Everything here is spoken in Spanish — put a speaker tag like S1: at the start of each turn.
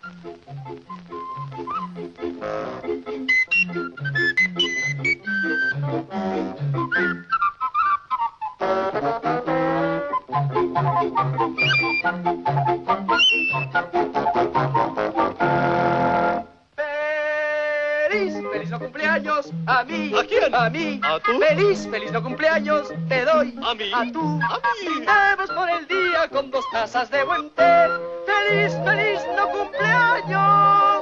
S1: ¡Feliz no cumpleaños! ¡A mí!
S2: ¿A quién?
S1: ¡A mí!
S2: ¿A tú?
S1: ¡Feliz no cumpleaños! ¡Te doy!
S2: ¿A mí?
S1: ¡A tú!
S2: ¿A mí?
S1: ¡Brindemos por el día con 2 tazas de buen té! ¡Feliz no cumpleaños!